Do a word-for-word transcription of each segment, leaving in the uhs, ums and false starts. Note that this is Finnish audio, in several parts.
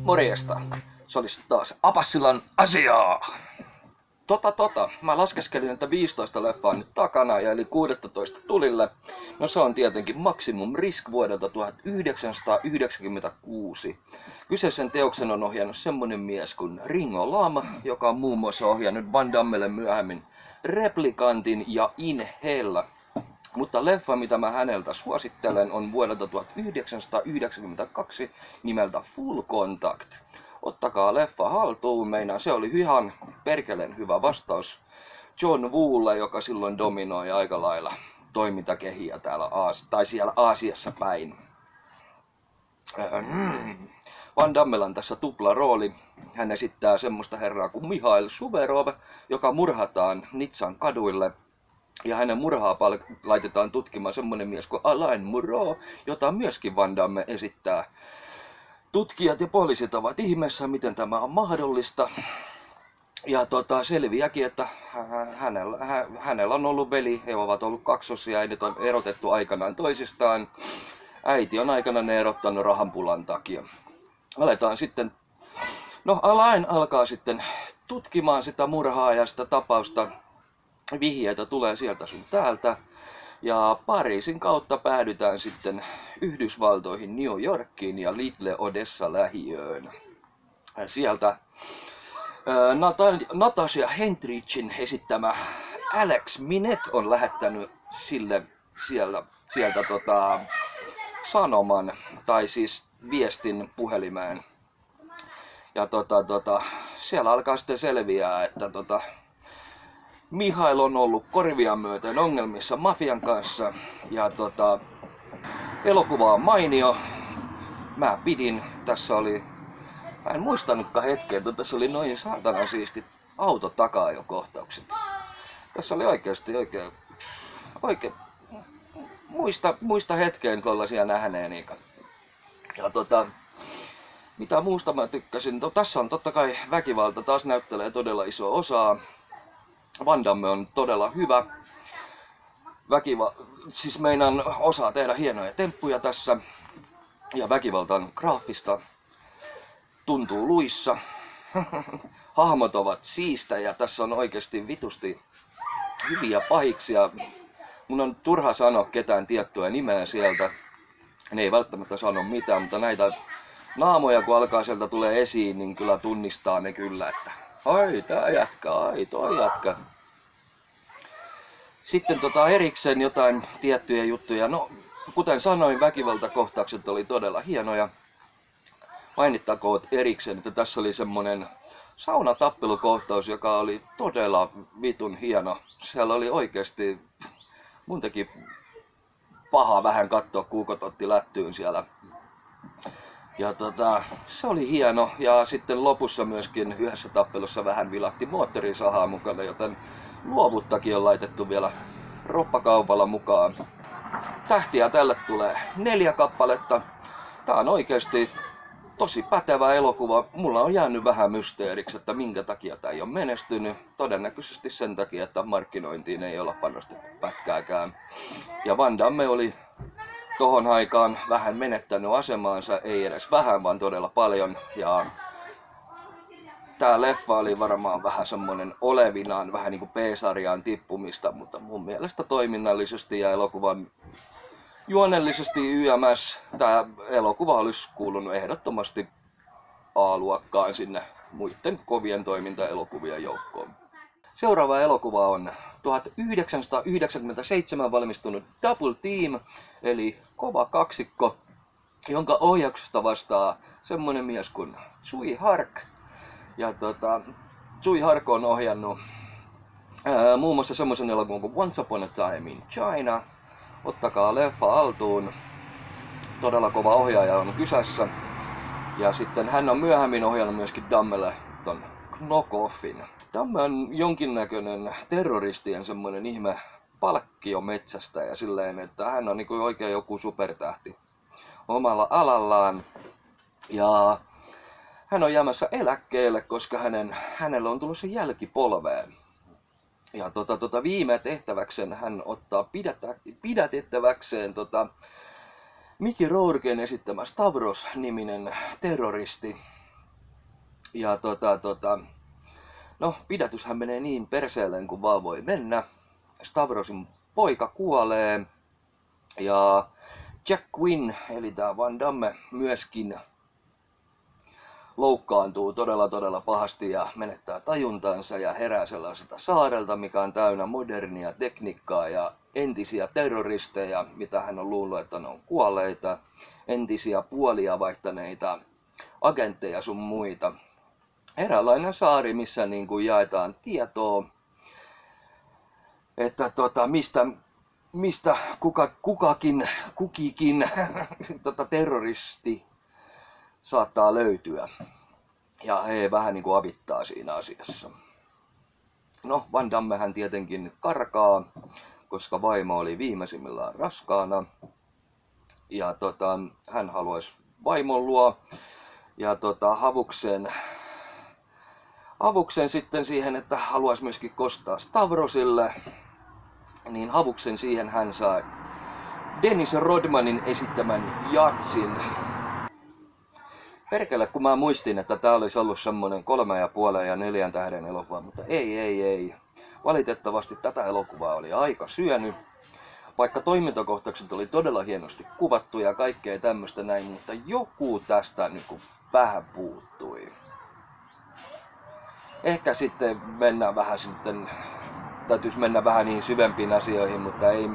Morjesta. Se olisi taas Apassilan asiaa. Tota tota, mä laskeskelin, että viisitoista leffaa nyt takana ja eli kuusitoista tulille. No se on tietenkin Maximum Risk vuodelta tuhatyhdeksänsataayhdeksänkymmentäkuusi. Kyseisen teoksen on ohjannut semmonen mies kuin Ringo Lam, joka on muun muassa ohjannut Van Dammelle myöhemmin Replikantin ja In Hell. Mutta leffa, mitä mä häneltä suosittelen, on vuodelta tuhatyhdeksänsataayhdeksänkymmentäkaksi nimeltä Full Contact. Ottakaa leffa haltuun, meinaan se oli ihan perkeleen hyvä vastaus John Woolle, joka silloin dominoi aika lailla toimintakehiä täällä Aas- tai siellä Aasiassa päin. Mm. Van Dammella on tässä tupla rooli. Hän esittää semmoista herraa kuin Mihail Suverov, joka murhataan Nitsan kaduille. Ja hänen murhaa laitetaan tutkimaan semmonen mies kuin Alain Moreau, jota myöskin Van Damme esittää. Tutkijat ja poliisit ovat ihmeessä, miten tämä on mahdollista. Ja tota, selviääkin, että hänellä, hänellä on ollut veli, he ovat ollut kaksosia, ja on erotettu aikanaan toisistaan. Äiti on aikanaan erottanut rahanpulan takia. Aletaan sitten, no Alain alkaa sitten tutkimaan sitä murhaa ja sitä tapausta. Vihjeitä tulee sieltä sun täältä. Ja Pariisin kautta päädytään sitten Yhdysvaltoihin, New Yorkiin ja Little Odessa lähiöön. Sieltä Nat- Natasha Hentrichin esittämä Alex Minet on lähettänyt sille siellä, sieltä tota, sanoman, tai siis viestin puhelimeen. Ja tota, tota, siellä alkaa sitten selviää, että tota, Mihail on ollut korvia myöten ongelmissa mafian kanssa ja tota, elokuva on mainio. Mä pidin, tässä oli, mä en muistanutkaan hetkeä, että tässä oli noin saatana siistit auto takaa jo kohtaukset. Tässä oli oikeasti oikein, oikein muista, muista hetkeen tuollaisia nähneeni. Ja tota, mitä muusta mä tykkäsin, no, tässä on totta kai väkivalta, taas näyttelee todella iso osaa. Van Damme on todella hyvä. Väkiva... Siis meinaan osaa tehdä hienoja temppuja tässä. Ja väkivalta on graafista. Tuntuu luissa. Hahmot ovat siistejä. Tässä on oikeasti vitusti hyviä pahiksia. Mun on turha sanoa ketään tiettyä nimeä sieltä. Ne ei välttämättä sano mitään, mutta näitä naamoja kun alkaa sieltä tulee esiin, niin kyllä tunnistaa ne kyllä, että ai tää jätkä, ai toi jätkä. Sitten tota erikseen jotain tiettyjä juttuja. No, kuten sanoin, väkivaltakohtaukset oli todella hienoja. Mainittakoon erikseen, että tässä oli semmonen saunatappelukohtaus, joka oli todella vitun hieno. Siellä oli oikeesti, mun teki paha vähän katsoa, kuukot otti lättyyn siellä. Ja tota, se oli hieno, ja sitten lopussa myöskin yhdessä tappelussa vähän vilahti moottorisahaa mukana, joten luovuttakin on laitettu vielä roppakaupalla mukaan. Tähtiä tälle tulee neljä kappaletta. Tää on oikeesti tosi pätevä elokuva. Mulla on jäänyt vähän mysteeriksi, että minkä takia tää ei ole menestynyt. Todennäköisesti sen takia, että markkinointiin ei olla panostettu pätkääkään. Ja Van Damme oli tohon aikaan vähän menettänyt asemaansa, ei edes vähän, vaan todella paljon. Ja tää leffa oli varmaan vähän semmonen olevinaan, vähän niinku B-sarjaan tippumista, mutta mun mielestä toiminnallisesti ja elokuvan juonellisesti Y M S tää elokuva olisi kuulunut ehdottomasti A-luokkaan sinne muiden kovien toimintaelokuvien joukkoon. Seuraava elokuva on tuhatyhdeksänsataayhdeksänkymmentäseitsemän valmistunut Double Team, eli kova kaksikko, jonka ohjauksesta vastaa semmonen mies kuin Tsui Hark. Ja tota, Tsui Hark on ohjannut ää, muun muassa semmoisen elokuvan kuin Once Upon a Time in China. Ottakaa leffa altuun. Todella kova ohjaaja on kyseessä. Ja sitten hän on myöhemmin ohjannut myöskin Dammelle ton Knockoffin. Damme on jonkinnäköinen terroristien semmoinen ihme palkkiometsästä ja silleen, että hän on niinku oikein joku supertähti omalla alallaan. Ja hän on jäämässä eläkkeelle, koska hänen, hänellä on tullut se jälkipolveen. Ja tota, tota, viime tehtäväkseen hän ottaa pidätä, pidätettäväkseen tota, Mickey Rourken esittämä Stavros-niminen terroristi. Ja tota, tota, no, pidätyshän menee niin perseelleen kuin vaan voi mennä. Stavrosin poika kuolee ja Jack Quinn, eli tää Van Damme, myöskin loukkaantuu todella todella pahasti ja menettää tajuntansa ja herää sellaiselta saarelta, mikä on täynnä modernia tekniikkaa ja entisiä terroristeja, mitä hän on luullut, että ne on kuolleita, entisiä puolia vaihtaneita agentteja sun muita. Eräänlainen saari, missä niin kuin jaetaan tietoa, että tota, mistä, mistä kuka, kukakin, kukikin tota, terroristi saattaa löytyä. Ja he vähän niin kuin avittaa siinä asiassa. No, Van Dammehän tietenkin karkaa, koska vaimo oli viimeisimmillään raskaana. Ja tota, hän haluaisi vaimon luo. Ja tota, havuksen, havuksen sitten siihen, että haluaisi myöskin kostaa Stavrosille. Niin havuksen siihen hän sai Dennis Rodmanin esittämän jatsin. Perkele, kun mä muistin, että tää olisi ollut semmonen kolme ja puolen ja neljän tähden elokuva, mutta ei, ei, ei. Valitettavasti tätä elokuvaa oli aika syönyt. Vaikka toimintakohtaukset oli todella hienosti kuvattu ja kaikkea tämmöstä näin, mutta joku tästä niinku vähän puuttui. Ehkä sitten mennään vähän sitten, täytyisi mennä vähän niihin syvempiin asioihin, mutta ei,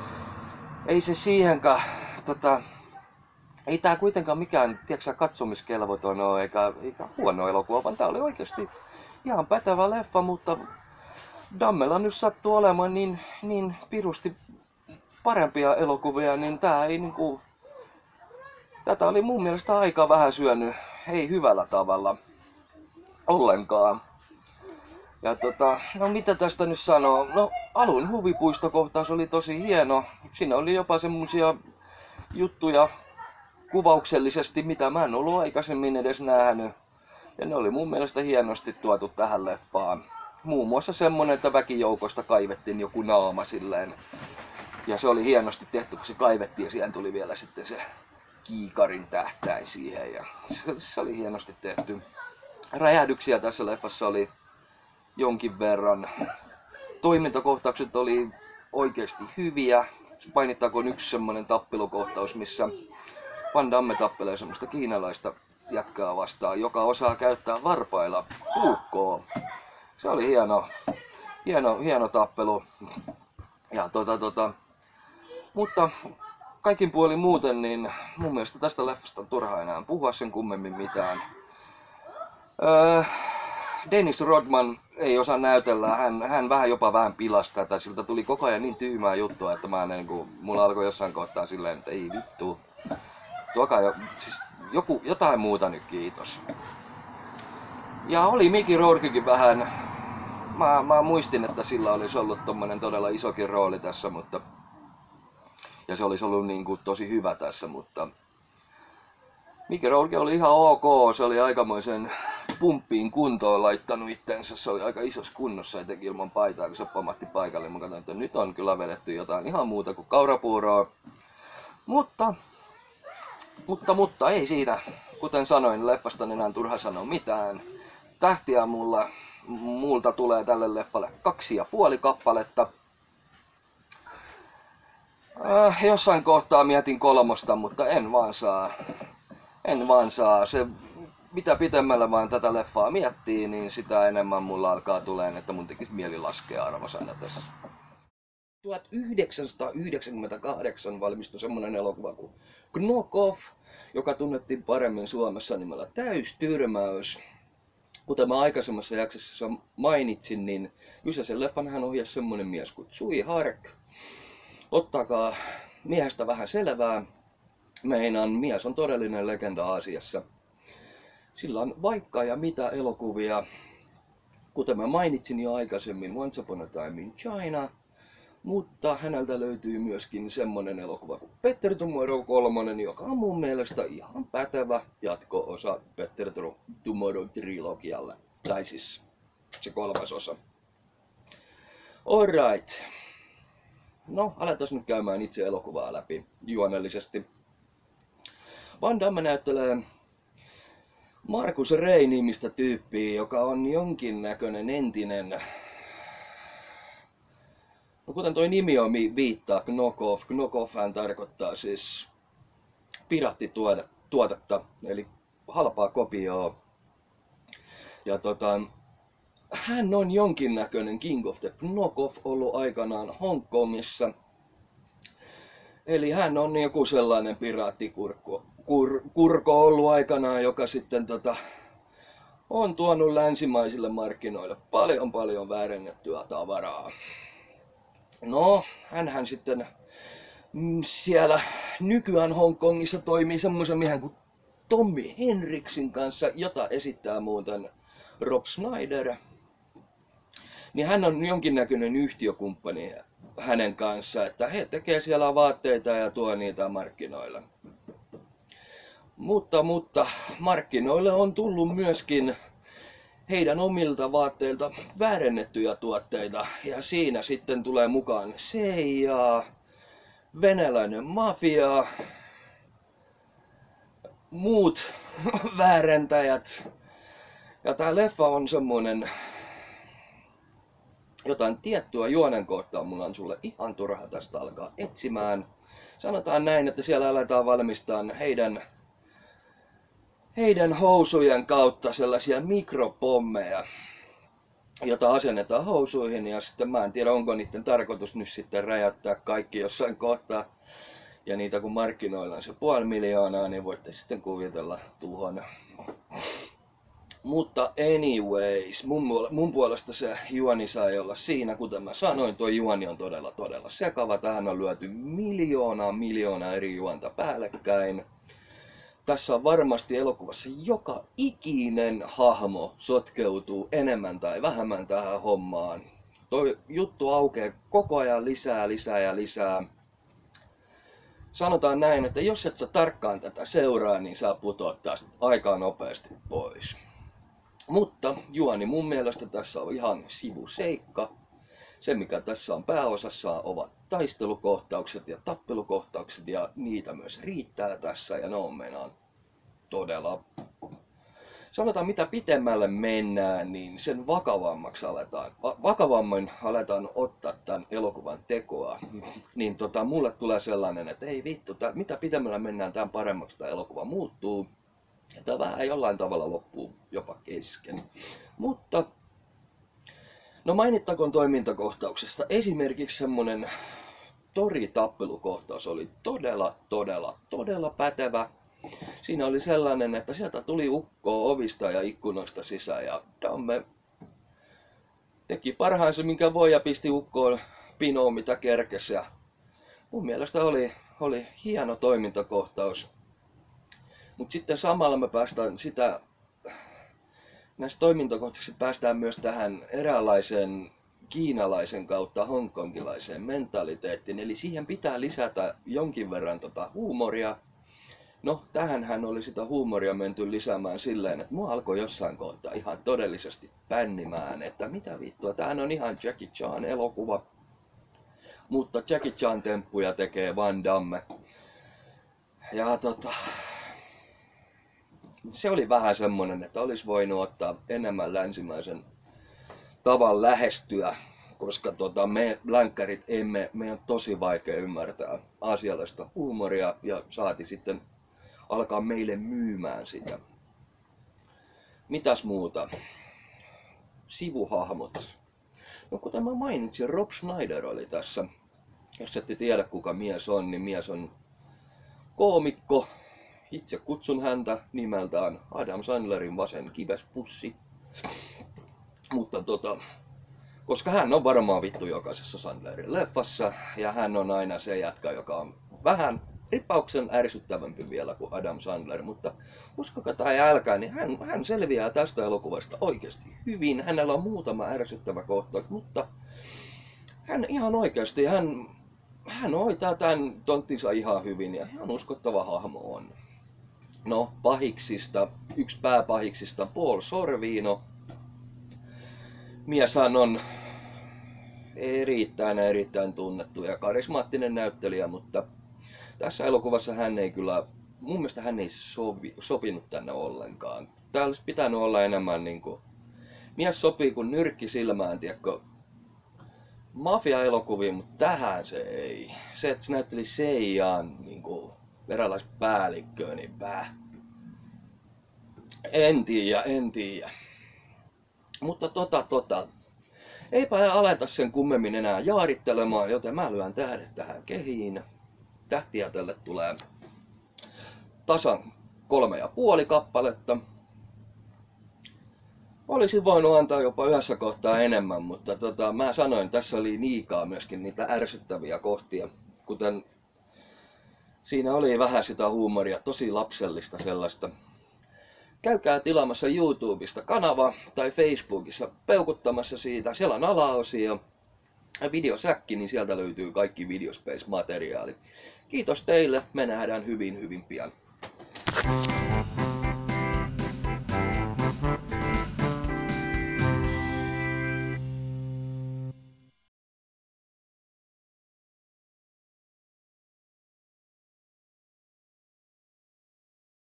ei se siihenkään, tota, ei tää kuitenkaan mikään, tiedätkö, katsomiskelvoton ole, eikä, eikä huono elokuva, vaan tää oli oikeasti ihan pätevä leffa, mutta Dammella nyt sattuu olemaan niin, niin pirusti parempia elokuvia, niin tää ei niinku, tätä oli mun mielestä aika vähän syönyt, ei hyvällä tavalla ollenkaan. Ja tota, no mitä tästä nyt sanoo? No, alun huvipuistokohtaus oli tosi hieno. Siinä oli jopa semmosia juttuja kuvauksellisesti, mitä mä en ollut aikaisemmin edes nähnyt. Ja ne oli mun mielestä hienosti tuotu tähän leffaan. Muun muassa semmonen, että väkijoukosta kaivettiin joku naama silleen. Ja se oli hienosti tehty, kun se kaivettiin ja siihen tuli vielä sitten se kiikarin tähtäin siihen. Ja se, se oli hienosti tehty. Räjähdyksiä tässä leffassa oli jonkin verran. Toimintakohtaukset oli oikeasti hyviä. Painittakoon yksi semmonen tappelukohtaus, missä Van Damme tappelee semmoista kiinalaista jatkaa vastaan, joka osaa käyttää varpailla puukkoa. Se oli hieno, hieno, hieno tappelu. Ja tota, tota, mutta kaikin puolin muuten, niin mun mielestä tästä leffasta on turha enää puhua sen kummemmin mitään. Öö, Dennis Rodman ei osaa näytellä, hän, hän vähän jopa vähän pilasi tätä, siltä tuli koko ajan niin tyhmää juttua, että mä niin kuin, mulla alkoi jossain kohtaa silleen, että ei vittu. Tuokaa jo, siis joku, jotain muuta nyt, kiitos. Ja oli Mickey Rourkekin vähän, mä, mä muistin, että sillä olisi ollut tommonen todella isokin rooli tässä, mutta ja se olisi ollut niin kuin tosi hyvä tässä, mutta Mickey Rourke oli ihan ok, se oli aikamoisen pumppiin kuntoon laittanut itsensä, se oli aika isossa kunnossa etenkin ilman paitaa, kun se pamahti paikalle. Mä katsoin, että nyt on kyllä vedetty jotain ihan muuta kuin kaurapuuroa. Mutta, mutta, mutta ei siinä, kuten sanoin, leffasta en enää turha sanoa mitään. Tähtiä mulla, multa tulee tälle leffalle kaksi ja puoli kappaletta. Äh, jossain kohtaa mietin kolmosta, mutta en vaan saa. En vaan saa. Se, mitä pitemmällä vaan tätä leffaa miettii, niin sitä enemmän mulla alkaa tuleen, että mun tekisi mieli laskea arvosana tässä. tuhatyhdeksänsataayhdeksänkymmentäkahdeksan valmistui semmonen elokuva kuin Knock Off, joka tunnettiin paremmin Suomessa nimellä Täystyrmäys. Kuten mä aikaisemmassa jaksossa mainitsin, niin kyseisen leffan hän ohjasi semmonen mies kuin Tsui Hark. Ottakaa miehestä vähän selvää. Meinaan, mies on todellinen legenda Aasiassa. Sillä on vaikka ja mitä elokuvia, kuten mä mainitsin jo aikaisemmin, Once Upon a Time in China, mutta häneltä löytyy myöskin semmonen elokuva kuin Better Tomorrow kolme, joka on mun mielestä ihan pätevä jatko-osa Better Tomorrow-trilogialle, tai siis se kolmas osa. Alright. No, aletaan nyt käymään itse elokuvaa läpi juonellisesti. Van Damme näyttelee Markus Rey-nimistä tyyppiä, joka on jonkinnäköinen entinen, no kuten toi nimi on viittaa, Knockoff. Knockoffhän tarkoittaa siis piraattituotetta, eli halpaa kopioa. Ja tota, hän on jonkinnäköinen King of the Knockoff ollut aikanaan Hongkongissa. Eli hän on joku sellainen piraattikurko kur, kurko ollut aikanaan, joka sitten tota, on tuonut länsimaisille markkinoille paljon paljon väärennettyä tavaraa. No, hänhän sitten siellä nykyään Hongkongissa toimii semmoisen miehen kuin Tommy Henriksin kanssa, jota esittää muuten Rob Schneider. Niin hän on jonkinnäköinen yhtiökumppani hänen kanssa, että he tekee siellä vaatteita ja tuo niitä markkinoille. Mutta, mutta markkinoille on tullut myöskin heidän omilta vaatteilta väärennettyjä tuotteita. Ja siinä sitten tulee mukaan C I A, venäläinen mafia, muut väärentäjät. Ja tää leffa on semmonen, jotain tiettyä juonenkohtaa mulla on sulle ihan turha tästä alkaa etsimään. Sanotaan näin, että siellä aletaan valmistaa heidän, heidän housujen kautta sellaisia mikropommeja, jota asennetaan housuihin, ja sitten mä en tiedä, onko niiden tarkoitus nyt sitten räjäyttää kaikki jossain kohtaa. Ja niitä kun markkinoillaan se puoli miljoonaa, niin voitte sitten kuvitella tuhon. Mutta anyways, mun, mun puolesta se juoni sai olla siinä, kuten mä sanoin, tuo juoni on todella todella sekava. Tähän on lyöty miljoonaa miljoonaa eri juonta päällekkäin. Tässä on varmasti elokuvassa joka ikinen hahmo sotkeutuu enemmän tai vähemmän tähän hommaan. Toi juttu aukeaa koko ajan lisää, lisää ja lisää. Sanotaan näin, että jos et sä tarkkaan tätä seuraa, niin saa putoa taas aika nopeasti pois. Mutta juoni mun mielestä tässä on ihan sivuseikka. Se mikä tässä on pääosassa ovat taistelukohtaukset ja tappelukohtaukset, ja niitä myös riittää tässä, ja ne on meinaan todella... Sanotaan mitä pitemmälle mennään, niin sen vakavammaksi aletaan, vakavammin aletaan ottaa tämän elokuvan tekoa. Niin tota, mulle tulee sellainen, että ei vittu, tää, mitä pitemmälle mennään, tämän paremmaksi tämä elokuva muuttuu. Ja tämä vähän jollain tavalla loppuu jopa kesken. Mutta, no mainittakoon toimintakohtauksesta. Esimerkiksi semmonen toritappelukohtaus oli todella, todella, todella pätevä. Siinä oli sellainen, että sieltä tuli ukkoa ovista ja ikkunoista sisään, ja Damme teki parhaansa minkä voi ja pisti ukkoon pinoon mitä kerkesi. Ja mun mielestä oli, oli hieno toimintakohtaus. Mutta sitten samalla me päästään sitä, näistä toimintakohtauksista päästään myös tähän eräänlaiseen kiinalaisen kautta hongkongilaiseen mentaliteettiin. Eli siihen pitää lisätä jonkin verran tota huumoria. No, tähänhän oli sitä huumoria menty lisäämään silleen, että mua alkoi jossain kohtaa ihan todellisesti pännimään, että mitä vittua, tämähän on ihan Jackie Chan elokuva. Mutta Jackie Chan temppuja tekee Van Damme. Ja tota... Se oli vähän semmonen, että olisi voinut ottaa enemmän länsimaisen tavan lähestyä, koska tota, me länkkärit emme, meidän on tosi vaikea ymmärtää asialaista huumoria ja saati sitten alkaa meille myymään sitä. Mitäs muuta? Sivuhahmot. No kuten mä mainitsin, Rob Schneider oli tässä. Jos ette tiedä kuka mies on, niin mies on koomikko. Itse kutsun häntä nimeltään Adam Sandlerin vasen kivespussi. Mutta tota, koska hän on varmaan vittu jokaisessa Sandlerin leffassa, ja hän on aina se jätkä, joka on vähän ripauksen ärsyttävämpi vielä kuin Adam Sandler, mutta uskokaa tai älkää, niin hän, hän selviää tästä elokuvasta oikeasti hyvin. Hänellä on muutama ärsyttävä kohtaus, mutta hän ihan oikeasti, hän, hän hoitaa tämän tonttinsa ihan hyvin ja ihan uskottava hahmo on. No, pahiksista, yksi pääpahiksista Paul Sorvino. Mieshän on erittäin erittäin tunnettu ja karismaattinen näyttelijä, mutta tässä elokuvassa hän ei kyllä mun mielestä hän ei sovi, sopinut tänne ollenkaan. Tää olisi pitänyt olla enemmän niinku, mies sopii kuin nyrkki silmään, tiedätkö, mafia-elokuviin, mutta tähän se ei. Se, että se näytteli Seijaan niinku venäläispäällikköä, niin pää. En tiedä, en tiedä. Mutta tota, tota. Eipä aleta sen kummemmin enää jaarittelemaan, joten mä lyön tähdet tähän kehiin. Tähtiä tälle tulee tasan kolme ja puoli kappaletta. Olisin voinut antaa jopa yhdessä kohtaa enemmän, mutta tota, mä sanoin, tässä oli liikaa myöskin niitä ärsyttäviä kohtia. Kuten siinä oli vähän sitä huumoria, tosi lapsellista sellaista. Käykää tilaamassa YouTubesta kanava tai Facebookissa peukuttamassa siitä. Siellä on alaosio ja videosäkki, niin sieltä löytyy kaikki Videospace-materiaalit. Kiitos teille, me nähdään hyvin hyvin pian.